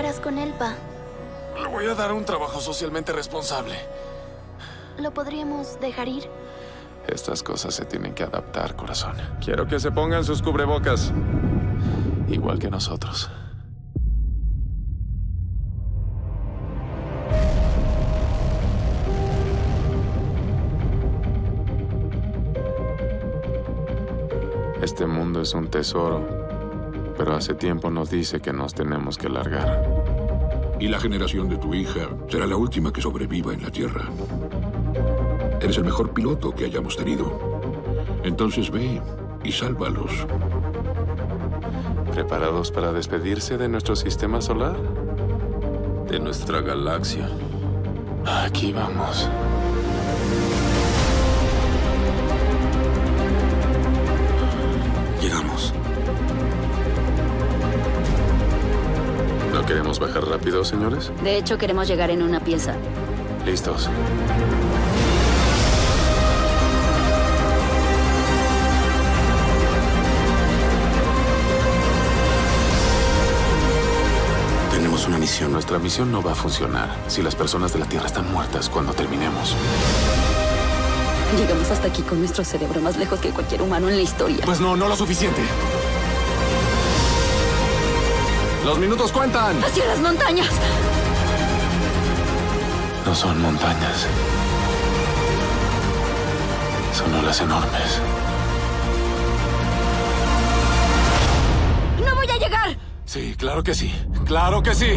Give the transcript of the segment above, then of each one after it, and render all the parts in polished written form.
harás con él, Pa? Le voy a dar un trabajo socialmente responsable. ¿Lo podríamos dejar ir? Estas cosas se tienen que adaptar, corazón. Quiero que se pongan sus cubrebocas. Igual que nosotros. Este mundo es un tesoro, pero hace tiempo nos dice que nos tenemos que largar. Y la generación de tu hija será la última que sobreviva en la Tierra. Eres el mejor piloto que hayamos tenido. Entonces ve y sálvalos. ¿Preparados para despedirse de nuestro sistema solar? De nuestra galaxia. Aquí vamos. Llegamos. ¿No queremos bajar rápido, señores? De hecho, queremos llegar en una pieza. Listos. Tenemos una misión. Nuestra misión no va a funcionar si las personas de la Tierra están muertas cuando terminemos. Llegamos hasta aquí con nuestro cerebro más lejos que cualquier humano en la historia. Pues no lo suficiente. ¡Los minutos cuentan! ¡Hacia las montañas! No son montañas. Son olas enormes. ¡No voy a llegar! Sí, claro que sí. ¡Claro que sí!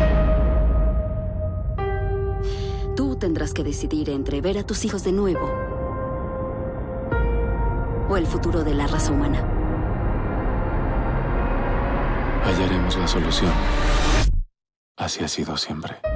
Tú tendrás que decidir entre ver a tus hijos de nuevo o el futuro de la raza humana. Hallaremos la solución. Así ha sido siempre.